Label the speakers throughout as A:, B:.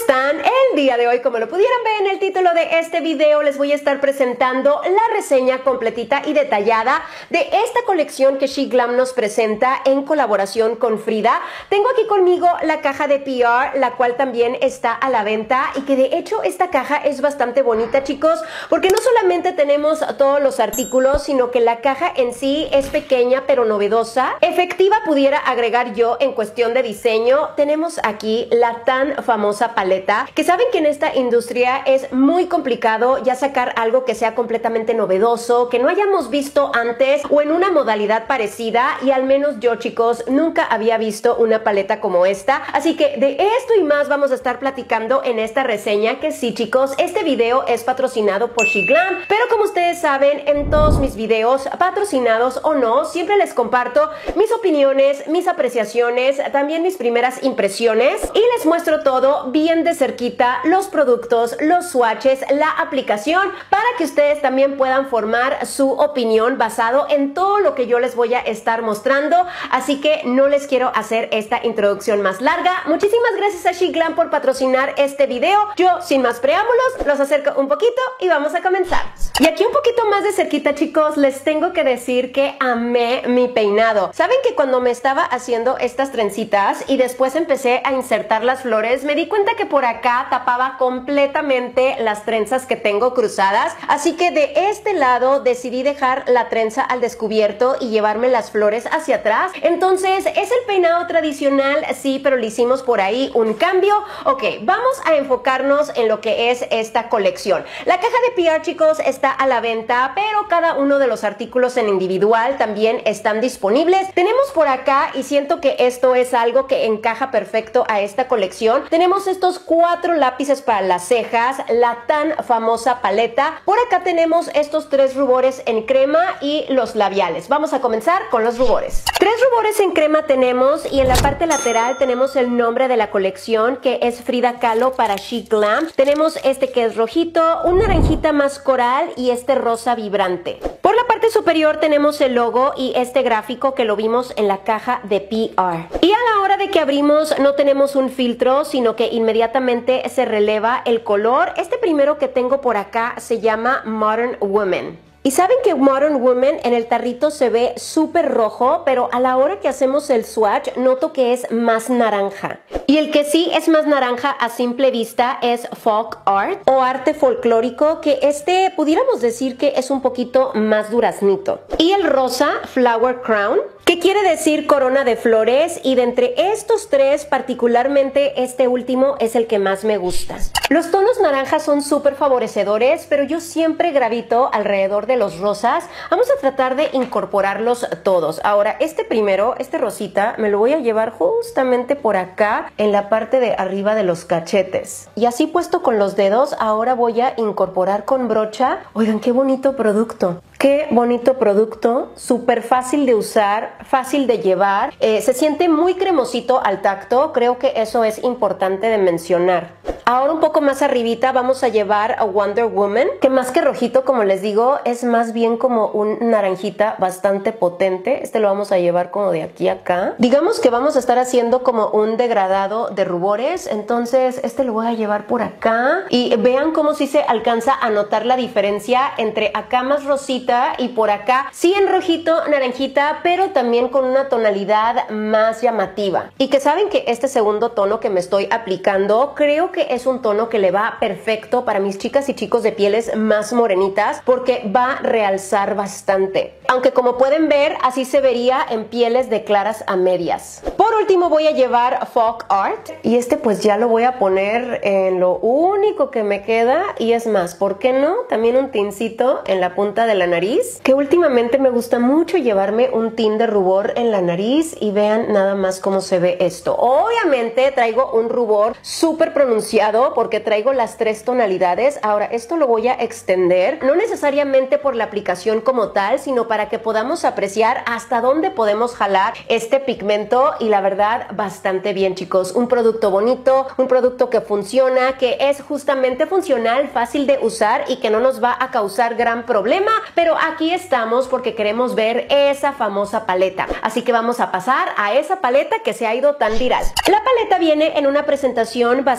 A: están? El día de hoy, como lo pudieron ver en el título de este video, les voy a estar presentando la reseña completita y detallada de esta colección que SheGlam nos presenta en colaboración con Frida. Tengo aquí conmigo la caja de PR, la cual también está a la venta y que de hecho esta caja es bastante bonita, chicos, porque no solamente tenemos todos los artículos, sino que la caja en sí es pequeña pero novedosa, efectiva pudiera agregar yo en cuestión de diseño. Tenemos aquí la tan famosa paleta, que saben que en esta industria es muy complicado ya sacar algo que sea completamente novedoso, que no hayamos visto antes o en una modalidad parecida, y al menos yo, chicos, nunca había visto una paleta como esta, así que de esto y más vamos a estar platicando en esta reseña, que sí, chicos, este video es patrocinado por SheGlam, pero como ustedes saben, en todos mis videos, patrocinados o no, siempre les comparto mis opiniones, mis apreciaciones, también mis primeras impresiones, y les muestro todo bien de cerquita, los productos, los swatches, la aplicación, para que ustedes también puedan formar su opinión basado en todo lo que yo les voy a estar mostrando. Así que no les quiero hacer esta introducción más larga. Muchísimas gracias a SheGlam por patrocinar este video. Yo, sin más preámbulos, los acerco un poquito y vamos a comenzar. Y aquí un poquito más de cerquita, chicos, les tengo que decir que amé mi peinado. Saben que cuando me estaba haciendo estas trencitas y después empecé a insertar las flores, me di cuenta que por acá tapaba completamente las trenzas que tengo cruzadas, así que de este lado decidí dejar la trenza al descubierto y llevarme las flores hacia atrás. Entonces es el peinado tradicional, sí, pero le hicimos por ahí un cambio. Ok, vamos a enfocarnos en lo que es esta colección. La caja de PR, chicos, está a la venta, pero cada uno de los artículos en individual también están disponibles. Tenemos por acá, y siento que esto es algo que encaja perfecto a esta colección, tenemos estos 4 lápices para las cejas, la tan famosa paleta. Por acá tenemos estos 3 rubores en crema y los labiales. Vamos a comenzar con los rubores. 3 rubores en crema tenemos, y en la parte lateral tenemos el nombre de la colección, que es Frida Kahlo para SheGlam. Tenemos este que es rojito, un naranjita más coral y este rosa vibrante. Por la parte superior tenemos el logo y este gráfico que lo vimos en la caja de PR. Y a la hora de que abrimos no tenemos un filtro, sino que inmediatamente se releva el color. Este primero que tengo por acá se llama Modern Woman. Y saben que Modern Woman en el tarrito se ve súper rojo, pero a la hora que hacemos el swatch noto que es más naranja. Y el que sí es más naranja a simple vista es folk art o arte folclórico, que este pudiéramos decir que es un poquito más duraznito. Y el rosa, Flower Crown, que quiere decir corona de flores, y de entre estos 3 particularmente este último es el que más me gusta. Los tonos naranjas son súper favorecedores, pero yo siempre gravito alrededor de los rosas. Vamos a tratar de incorporarlos todos. Ahora, este primero, este rosita, me lo voy a llevar justamente por acá en la parte de arriba de los cachetes, y así puesto con los dedos, ahora voy a incorporar con brocha. Oigan, qué bonito producto. Qué bonito producto, súper fácil de usar, fácil de llevar, se siente muy cremosito al tacto, creo que eso es importante de mencionar. Ahora un poco más arribita vamos a llevar a Wonder Woman, que más que rojito, como les digo, es más bien como un naranjita bastante potente. Este lo vamos a llevar como de aquí a acá. Digamos que vamos a estar haciendo como un degradado de rubores, entonces este lo voy a llevar por acá. Y vean cómo sí se alcanza a notar la diferencia entre acá más rosita y por acá sí en rojito, naranjita, pero también con una tonalidad más llamativa. Y que saben que este segundo tono que me estoy aplicando, creo que es un tono que le va perfecto para mis chicas y chicos de pieles más morenitas, porque va a realzar bastante. Aunque como pueden ver, así se vería en pieles de claras a medias. Por último voy a llevar folk art, y este pues ya lo voy a poner en lo único que me queda, y es más, ¿por qué no? También un tincito en la punta de la nariz, que últimamente me gusta mucho llevarme un tin de rubor en la nariz, y vean nada más cómo se ve esto. Obviamente traigo un rubor súper pronunciado porque traigo las 3 tonalidades. Ahora esto lo voy a extender, no necesariamente por la aplicación como tal, sino para que podamos apreciar hasta dónde podemos jalar este pigmento, y la verdad bastante bien, chicos. Un producto bonito, un producto que funciona, que es justamente funcional, fácil de usar y que no nos va a causar gran problema, pero aquí estamos porque queremos ver esa famosa paleta, así que vamos a pasar a esa paleta que se ha ido tan viral. La paleta viene en una presentación bastante sencilla,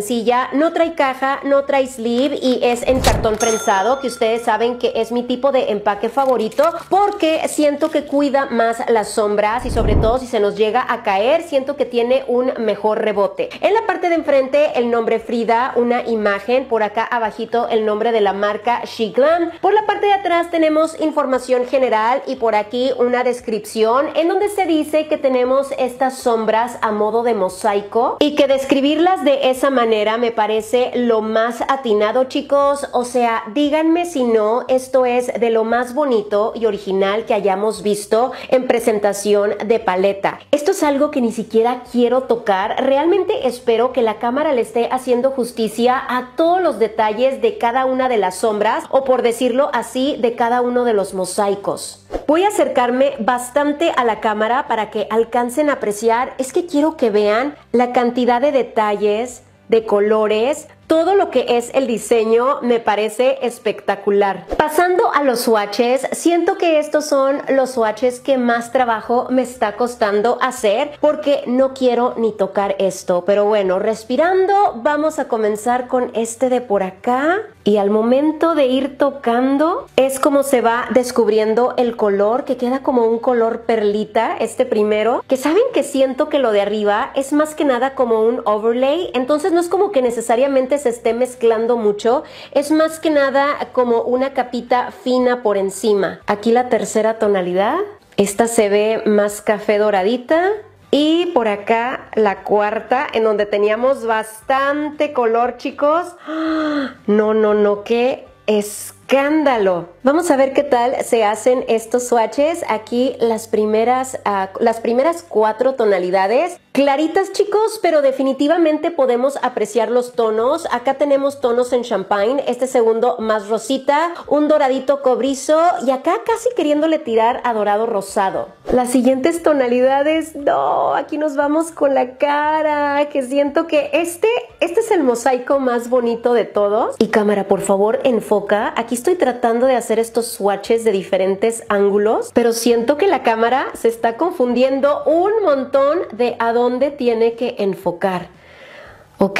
A: sencilla, no trae caja, no trae sleeve y es en cartón prensado, que ustedes saben que es mi tipo de empaque favorito porque siento que cuida más las sombras y sobre todo si se nos llega a caer, siento que tiene un mejor rebote. En la parte de enfrente el nombre Frida, una imagen, por acá abajito el nombre de la marca SheGlam. Por la parte de atrás tenemos información general y por aquí una descripción en donde se dice que tenemos estas sombras a modo de mosaico y que describirlas de esa manera me parece lo más atinado, chicos. O sea, díganme si no, esto es de lo más bonito y original que hayamos visto en presentación de paleta. Esto es algo que ni siquiera quiero tocar. Realmente espero que la cámara le esté haciendo justicia a todos los detalles de cada una de las sombras, o por decirlo así, de cada uno de los mosaicos. Voy a acercarme bastante a la cámara para que alcancen a apreciar. Es que quiero que vean la cantidad de detalles, de colores. Todo lo que es el diseño me parece espectacular. Pasando a los swatches, siento que estos son los swatches que más trabajo me está costando hacer porque no quiero ni tocar esto. Pero bueno, respirando, vamos a comenzar con este de por acá. Y al momento de ir tocando, es como se va descubriendo el color, que queda como un color perlita, este primero. Que saben que siento que lo de arriba es más que nada como un overlay, entonces no es como que necesariamente se esté mezclando mucho, es más que nada como una capita fina por encima. Aquí la tercera tonalidad, esta se ve más café doradita. Y por acá la cuarta, en donde teníamos bastante color, chicos. No, qué escándalo. Vamos a ver qué tal se hacen estos swatches. Aquí las primeras 4 tonalidades. Claritas, chicos, pero definitivamente podemos apreciar los tonos. Acá tenemos tonos en champagne, este segundo más rosita, un doradito cobrizo y acá casi queriéndole tirar a dorado rosado. Las siguientes tonalidades, no, aquí nos vamos con la cara, que siento que este es el mosaico más bonito de todos. Y cámara, por favor, enfoca. Aquí estoy tratando de hacer estos swatches de diferentes ángulos, pero siento que la cámara se está confundiendo un montón de a dónde tiene que enfocar. Ok,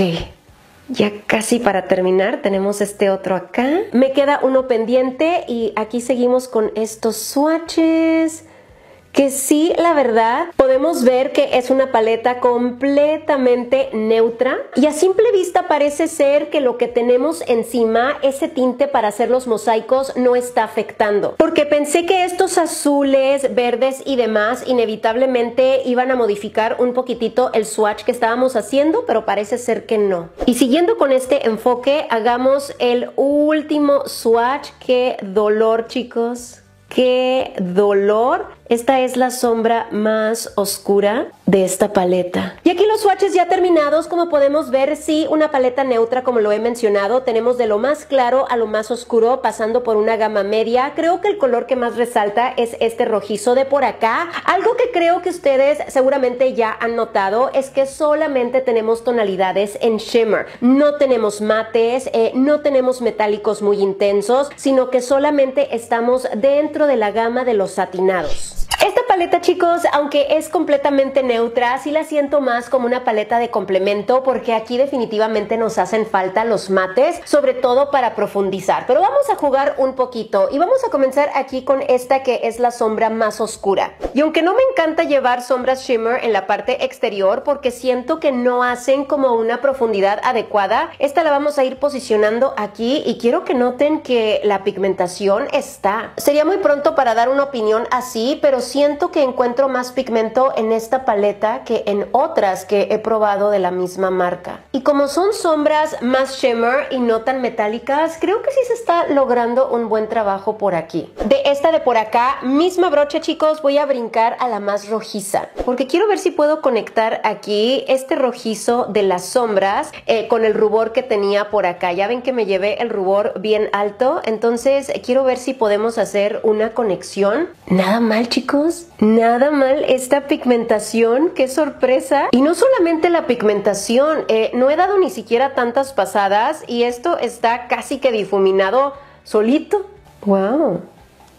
A: ya casi para terminar, tenemos este otro acá. Me queda uno pendiente y aquí seguimos con estos swatches. Que sí, la verdad, podemos ver que es una paleta completamente neutra y a simple vista parece ser que lo que tenemos encima, ese tinte para hacer los mosaicos, no está afectando. Porque pensé que estos azules, verdes y demás inevitablemente iban a modificar un poquitito el swatch que estábamos haciendo, pero parece ser que no. Y siguiendo con este enfoque, hagamos el último swatch. ¡Qué dolor, chicos! ¡Qué dolor! Esta es la sombra más oscura de esta paleta. Y aquí los swatches ya terminados, como podemos ver, sí, una paleta neutra como lo he mencionado. Tenemos de lo más claro a lo más oscuro, pasando por una gama media. Creo que el color que más resalta es este rojizo de por acá. Algo que creo que ustedes seguramente ya han notado es que solamente tenemos tonalidades en shimmer. No tenemos mates, no tenemos metálicos muy intensos, sino que solamente estamos dentro de la gama de los satinados. Esta paleta, chicos, aunque es completamente neutra, sí la siento más como una paleta de complemento porque aquí definitivamente nos hacen falta los mates, sobre todo para profundizar. Pero vamos a jugar un poquito y vamos a comenzar aquí con esta que es la sombra más oscura. Y aunque no me encanta llevar sombras shimmer en la parte exterior porque siento que no hacen como una profundidad adecuada, esta la vamos a ir posicionando aquí y quiero que noten que la pigmentación está. Sería muy pronto para dar una opinión así, pero siento que encuentro más pigmento en esta paleta que en otras que he probado de la misma marca. Y como son sombras más shimmer y no tan metálicas, creo que sí se está logrando un buen trabajo por aquí. De esta de por acá, misma brocha, chicos, voy a brincar a la más rojiza porque quiero ver si puedo conectar aquí este rojizo de las sombras con el rubor que tenía por acá. Ya ven que me llevé el rubor bien alto, entonces quiero ver si podemos hacer una conexión. Nada mal, chicos. Nada mal esta pigmentación, qué sorpresa. Y no solamente la pigmentación, no he dado ni siquiera tantas pasadas y esto está casi que difuminado solito. ¡Wow!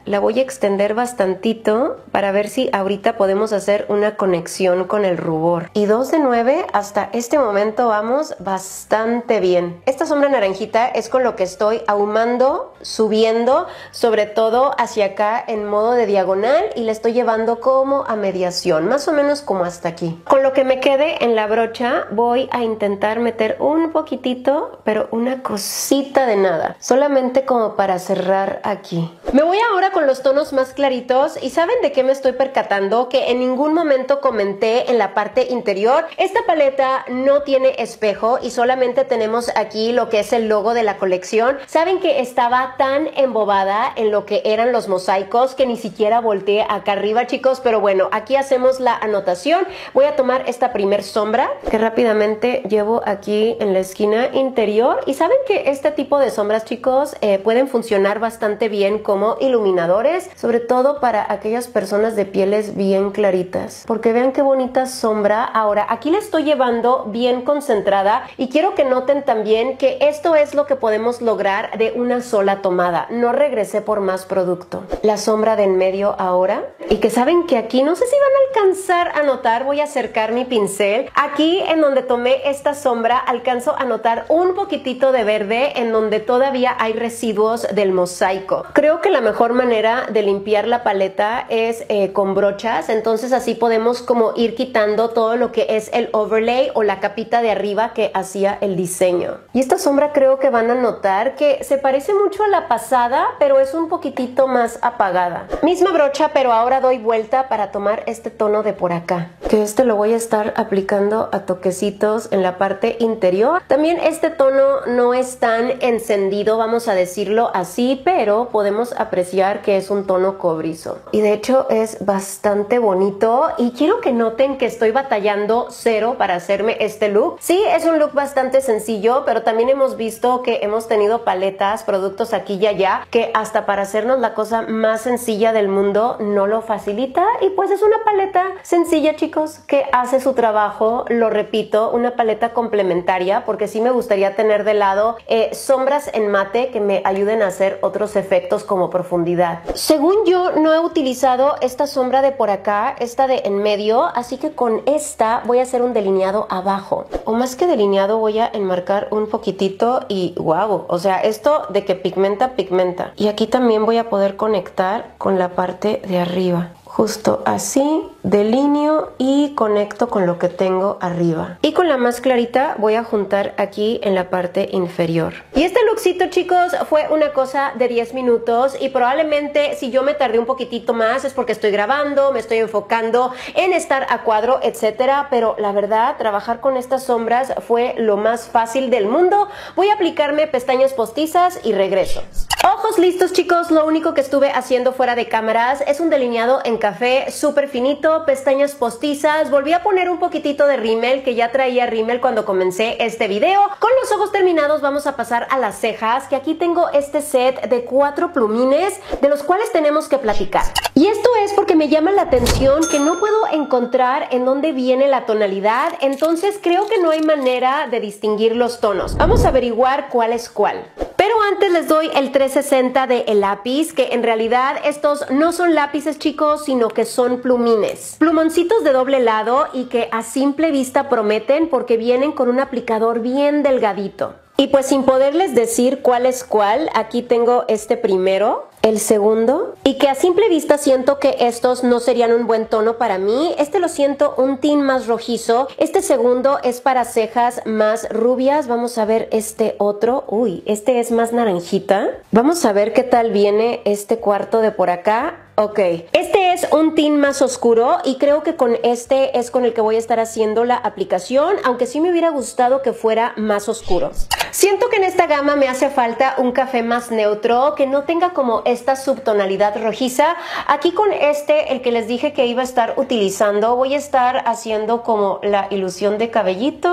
A: la voy a extender bastantito para ver si ahorita podemos hacer una conexión con el rubor. Y 2 de 9, hasta este momento vamos bastante bien. Esta sombra naranjita es con lo que estoy ahumando, subiendo, sobre todo hacia acá en modo de diagonal, y le estoy llevando como a mediación, más o menos como hasta aquí. Con lo que me quede en la brocha voy a intentar meter un poquitito, pero una cosita de nada, solamente como para cerrar aquí. Me voy ahora con los tonos más claritos, y ¿saben de qué me estoy percatando? Que en ningún momento comenté en la parte interior. Esta paleta no tiene espejo y solamente tenemos aquí lo que es el logo de la colección. Saben que estaba tan embobada en lo que eran los mosaicos que ni siquiera volteé acá arriba, chicos, pero bueno, aquí hacemos la anotación. Voy a tomar esta primer sombra que rápidamente llevo aquí en la esquina interior, y saben que este tipo de sombras, chicos, pueden funcionar bastante bien como iluminadores, sobre todo para aquellas personas de pieles bien claritas, porque vean qué bonita sombra. Ahora aquí la estoy llevando bien concentrada, y quiero que noten también que esto es lo que podemos lograr de una sola tomada. No regresé por más producto. La sombra de en medio ahora, y que saben que aquí no sé si van a alcanzar a notar, voy a acercar mi pincel. Aquí en donde tomé esta sombra alcanzo a notar un poquitito de verde en donde todavía hay residuos del mosaico. Creo que la mejor manera de limpiar la paleta es con brochas, entonces así podemos como ir quitando todo lo que es el overlay o la capita de arriba que hacía el diseño. Y esta sombra creo que van a notar que se parece mucho a la pasada, pero es un poquitito más apagada. Misma brocha, pero ahora doy vuelta para tomar este tono de por acá, que este lo voy a estar aplicando a toquecitos en la parte interior. También este tono no es tan encendido, vamos a decirlo así, pero podemos apreciar que es un tono cobrizo, y de hecho es bastante bonito. Y quiero que noten que estoy batallando cero para hacerme este look. Sí, es un look bastante sencillo, pero también hemos visto que hemos tenido paletas, productos aquí y allá, que hasta para hacernos la cosa más sencilla del mundo no lo facilita, y pues es una paleta sencilla, chicos, que hace su trabajo. Lo repito, una paleta complementaria, porque sí me gustaría tener de lado sombras en mate que me ayuden a hacer otros efectos como profundidad. Según yo, no he utilizado esta sombra de por acá, esta de en medio, así que con esta voy a hacer un delineado abajo, o más que delineado voy a enmarcar un poquitito. Y wow, o sea, esto de que pigmenta, pigmenta. Y aquí también voy a poder conectar con la parte de arriba. Justo así, delineo y conecto con lo que tengo arriba. Y con la más clarita voy a juntar aquí en la parte inferior. Y este lookcito, chicos, fue una cosa de 10 minutos, y probablemente si yo me tardé un poquitito más es porque estoy grabando, me estoy enfocando en estar a cuadro, etcétera. Pero la verdad, trabajar con estas sombras fue lo más fácil del mundo. Voy a aplicarme pestañas postizas y regreso. Ojos listos, chicos. Lo único que estuve haciendo fuera de cámaras es un delineado en café súper finito, pestañas postizas. Volví a poner un poquitito de rímel, que ya traía rímel cuando comencé este video. Con los ojos terminados vamos a pasar a las cejas, que aquí tengo este set de 4 plumines, de los cuales tenemos que platicar. Y esto es porque me llama la atención que no puedo encontrar en dónde viene la tonalidad, entonces creo que no hay manera de distinguir los tonos. Vamos a averiguar cuál es cuál. Pero antes les doy el 360 de el lápiz, que en realidad estos no son lápices, chicos, sino que son plumines. Plumoncitos de doble lado, y que a simple vista prometen porque vienen con un aplicador bien delgadito. Y pues sin poderles decir cuál es cuál, aquí tengo este primero, el segundo, y que a simple vista siento que estos no serían un buen tono para mí. Este lo siento un tin más rojizo. Este segundo es para cejas más rubias. Vamos a ver este otro. Uy, este es más naranjita. Vamos a ver qué tal viene este cuarto de por acá. Ok, este es un tin más oscuro, y creo que con este es con el que voy a estar haciendo la aplicación, aunque sí me hubiera gustado que fuera más oscuro. Siento que en esta gama me hace falta un café más neutro, que no tenga como esta subtonalidad rojiza. Aquí con este, el que les dije que iba a estar utilizando, voy a estar haciendo como la ilusión de cabellitos.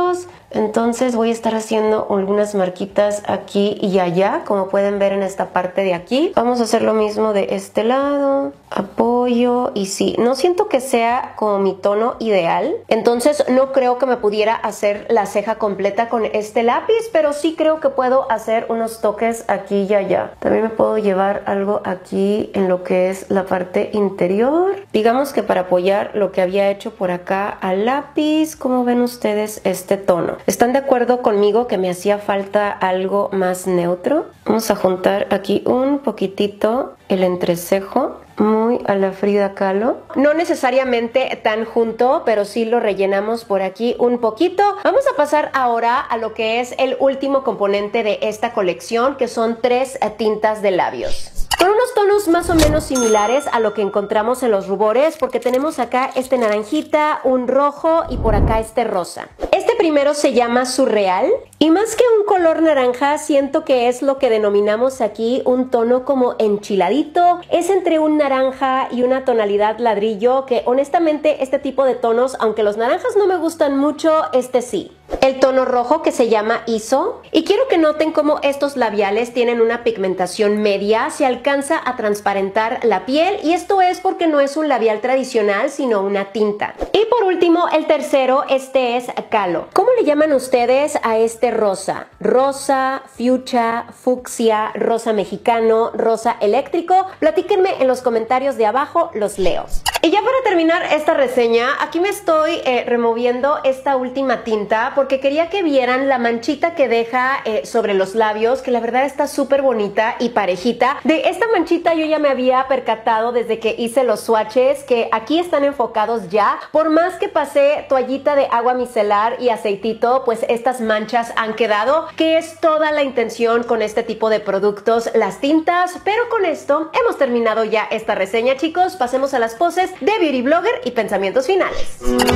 A: Entonces voy a estar haciendo algunas marquitas aquí y allá, como pueden ver en esta parte de aquí. Vamos a hacer lo mismo de este lado, apoyo, y sí, no siento que sea como mi tono ideal, entonces no creo que me pudiera hacer la ceja completa con este lápiz, pero sí creo que puedo hacer unos toques aquí y allá. También me puedo llevar algo aquí en lo que es la parte interior, digamos que para apoyar lo que había hecho por acá al lápiz. ¿Cómo ven ustedes este tono? ¿Están de acuerdo conmigo que me hacía falta algo más neutro? Vamos a juntar aquí un poquitito el entrecejo, muy a la Frida Kahlo. No necesariamente tan junto, pero sí lo rellenamos por aquí un poquito. Vamos a pasar ahora a lo que es el último componente de esta colección, que son 3 tintas de labios. Con unos tonos más o menos similares a lo que encontramos en los rubores, porque tenemos acá este naranjita, un rojo y por acá este rosa. Este primero se llama Surreal y más que un color naranja, siento que es lo que denominamos aquí un tono como enchiladito. Es entre un naranja y una tonalidad ladrillo, que honestamente este tipo de tonos, aunque los naranjas no me gustan mucho, este sí. El tono rojo, que se llama ISO, y quiero que noten cómo estos labiales tienen una pigmentación media, se alcanza a transparentar la piel, y esto es porque no es un labial tradicional sino una tinta. Y por último, el tercero, este es Kahlo. ¿Cómo le llaman ustedes a este rosa? Rosa, fuchsia, fucsia, rosa mexicano, rosa eléctrico. Platíquenme en los comentarios de abajo, los leo. Y ya para terminar esta reseña, aquí me estoy removiendo esta última tinta porque quería que vieran la manchita que deja sobre los labios, que la verdad está súper bonita y parejita. De esta manchita yo ya me había percatado desde que hice los swatches, que aquí están enfocados ya. Por más que pasé toallita de agua micelar y aceitito, pues estas manchas han quedado, que es toda la intención con este tipo de productos, las tintas. Pero con esto hemos terminado ya esta reseña, chicos. Pasemos a las poses de Beauty Blogger y pensamientos finales.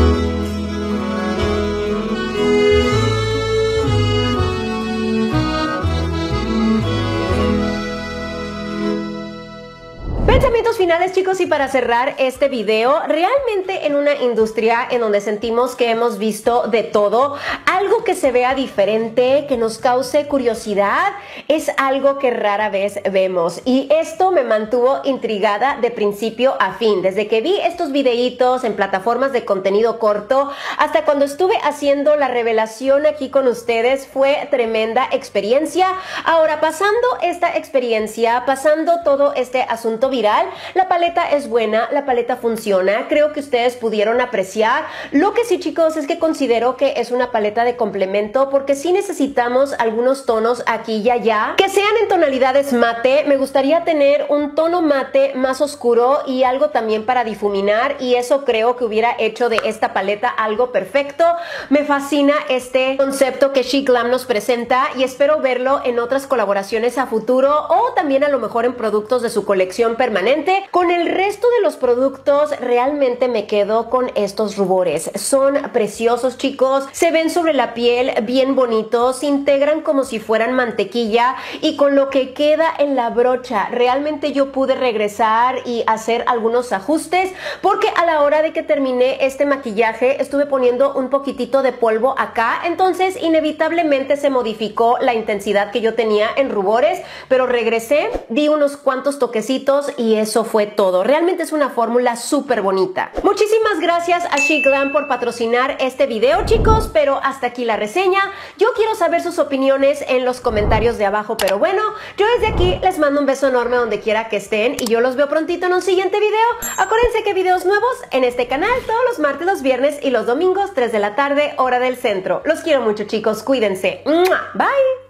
A: Pensamientos finales, chicos, y para cerrar este video, realmente en una industria en donde sentimos que hemos visto de todo, algo que se vea diferente, que nos cause curiosidad, es algo que rara vez vemos, y esto me mantuvo intrigada de principio a fin, desde que vi estos videitos en plataformas de contenido corto hasta cuando estuve haciendo la revelación aquí con ustedes. Fue tremenda experiencia. Ahora, pasando esta experiencia, pasando todo este asunto viral, la paleta es buena, la paleta funciona, creo que ustedes pudieron apreciar. Lo que sí, chicos, es que considero que es una paleta de complemento, porque sí necesitamos algunos tonos aquí y allá que sean en tonalidades mate. Me gustaría tener un tono mate más oscuro y algo también para difuminar, y eso creo que hubiera hecho de esta paleta algo perfecto. Me fascina este concepto que She Glam nos presenta y espero verlo en otras colaboraciones a futuro, o también a lo mejor en productos de su colección permanente. Con el resto de los productos realmente me quedo con estos rubores. Son preciosos, chicos, se ven sobre la piel bien bonitos, se integran como si fueran mantequilla, y con lo que queda en la brocha realmente yo pude regresar y hacer algunos ajustes, porque a la hora de que terminé este maquillaje estuve poniendo un poquitito de polvo acá, entonces inevitablemente se modificó la intensidad que yo tenía en rubores, pero regresé, di unos cuantos toquecitos y eso fue todo. Realmente es una fórmula súper bonita. Muchísimas gracias a She Glam por patrocinar este video, chicos, pero hasta aquí la reseña. Yo quiero saber sus opiniones en los comentarios de abajo, pero bueno, yo desde aquí les mando un beso enorme donde quiera que estén y yo los veo prontito en un siguiente video. Acuérdense que videos nuevos en este canal todos los martes, los viernes y los domingos, 3 de la tarde, hora del centro. Los quiero mucho, chicos, cuídense. ¡Mua! Bye.